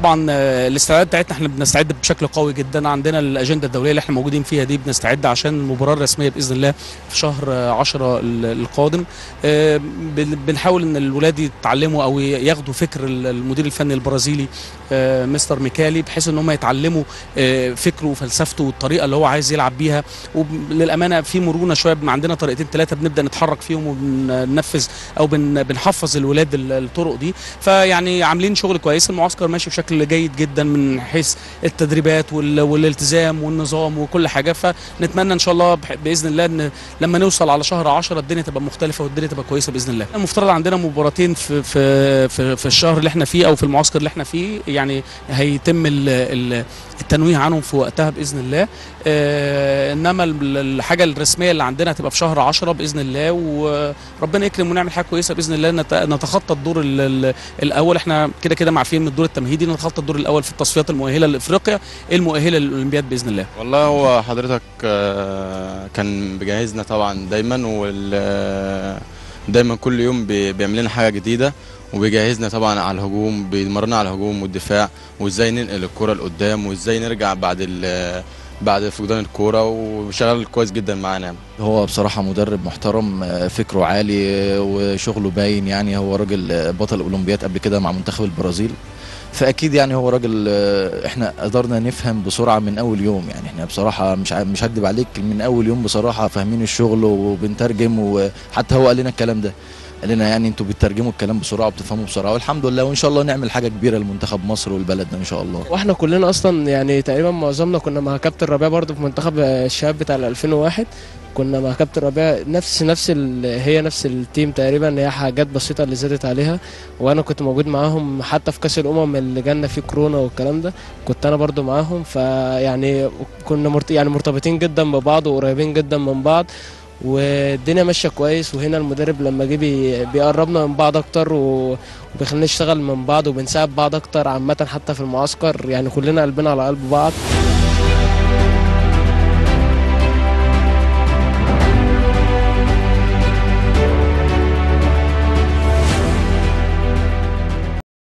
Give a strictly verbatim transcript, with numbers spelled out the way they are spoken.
طبعا الاستعداد بتاعتنا احنا بنستعد بشكل قوي جدا. عندنا الاجنده الدوليه اللي احنا موجودين فيها دي بنستعد عشان المباراه الرسميه باذن الله في شهر عشرة القادم. بنحاول ان الولاد يتعلموا او ياخدوا فكر المدير الفني البرازيلي مستر ميكالي، بحيث ان هم يتعلموا فكره وفلسفته والطريقه اللي هو عايز يلعب بيها. وللامانه في مرونه شويه، عندنا طريقتين ثلاثه بنبدا نتحرك فيهم وبننفذ او بنحفظ الولاد الطرق دي. فيعني عاملين شغل كويس. المعسكر ماشي بشكل جيد جدا من حيث التدريبات والالتزام والنظام وكل حاجه. فنتمنى ان شاء الله باذن الله ان لما نوصل على شهر عشرة الدنيا تبقى مختلفه والدنيا تبقى كويسه باذن الله. المفترض عندنا مباراتين في في في, في الشهر اللي احنا فيه او في المعسكر اللي احنا فيه، يعني هيتم التنويه عنهم في وقتها باذن الله. آه انما الحاجه الرسميه اللي عندنا هتبقى في شهر عشرة باذن الله، وربنا يكرم ونعمل حاجه كويسه باذن الله. نتخطى الدور الاول. احنا كده كده معفين من الدور التمهيدي، نتخطى الدور الاول في التصفيات المؤهله لافريقيا المؤهله للاولمبياد باذن الله. والله هو حضرتك كان بيجهزنا طبعا دايما، ودايما كل يوم بيعمل لنا حاجه جديده، وبيجهزنا طبعا على الهجوم، بيمرنا على الهجوم والدفاع وازاي ننقل الكره لقدام وازاي نرجع بعد بعد فقدان الكوره، وشغال كويس جدا معانا. هو بصراحه مدرب محترم، فكره عالي وشغله باين، يعني هو راجل بطل اولمبياد قبل كده مع منتخب البرازيل، فاكيد يعني هو راجل احنا قدرنا نفهم بسرعه من اول يوم. يعني احنا بصراحه مش مش هكدب عليك، من اول يوم بصراحه فاهمين الشغل وبنترجم، وحتى هو قال لنا الكلام ده، قال لنا يعني انتوا بتترجموا الكلام بسرعه وبتفهموا بسرعه، والحمد لله، وان شاء الله نعمل حاجه كبيره لمنتخب مصر والبلد ان شاء الله. واحنا كلنا اصلا يعني تقريبا معظمنا كنا مع كابتن ربيع برضه في منتخب الشباب بتاع ألفين وواحد، كنا مع كابتن ربيع نفس نفس هي نفس التيم تقريبا، هي حاجات بسيطه اللي زادت عليها. وانا كنت موجود معاهم حتى في كاس الامم اللي جالنا فيه كورونا والكلام ده، كنت انا برضو معاهم. فيعني كنا مرت... يعني مرتبطين جدا ببعض وقريبين جدا من بعض، والدنيا ماشيه كويس. وهنا المدرب لما جه بي... بيقربنا من بعض اكتر وبيخلينا نشتغل من بعض وبنساعد بعض اكتر عامه، حتى في المعسكر يعني كلنا قلبنا على قلب بعض.